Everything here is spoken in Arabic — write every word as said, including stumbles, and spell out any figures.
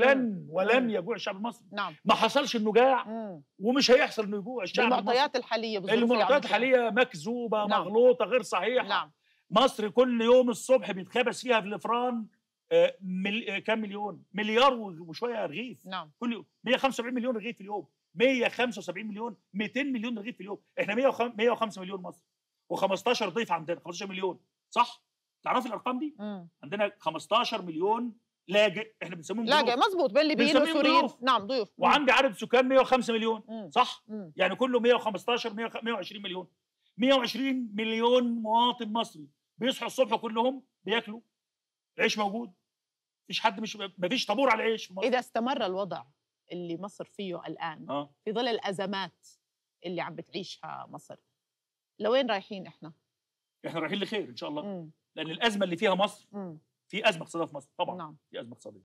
لن ولن مم. يجوع الشعب المصري. نعم. ما حصلش انه جاع مم. ومش هيحصل انه يجوع الشعب المصري. بالمعطيات الحاليه بالظروف اللي المعطيات عم نشوفها. الحاليه مكذوبه، نعم. مغلوطه، غير صحيحه. نعم. مصر كل يوم الصبح بيتخبس فيها في الافران آه، مل... آه، كام مليون؟ مليار وشويه رغيف. نعم. كل يوم مية وخمسة وسبعين مليون رغيف في اليوم، مية وخمسة وسبعين مليون، مئتين مليون رغيف في اليوم. احنا مية وخمسة مليون مصري و15 ضيف عندنا، خمستاشر مليون، صح؟ تعرفي الارقام دي؟ مم. عندنا خمستاشر مليون لاجئ، احنا بنسميهم ضيوف. لاجئ مظبوط، بين ليبيين بنسميهم وسوريين. ضيوف. نعم ضيوف. مم. وعندي عدد سكان مية وخمسة مليون، مم. صح؟ مم. يعني كله مية وخمستاشر مية وعشرين مليون. مية وعشرين مليون مواطن مصري بيصحوا الصبح كلهم بياكلوا، العيش موجود، مفيش حد مش مفيش طابور على العيش في مصر. اذا استمر الوضع اللي مصر فيه الان اه في ظل الازمات اللي عم بتعيشها مصر، لوين رايحين احنا؟ احنا رايحين لخير ان شاء الله. مم. لان الازمه اللي فيها مصر، مم. في ازمه اقتصاديه في مصر طبعا. نعم. في ازمه اقتصاديه.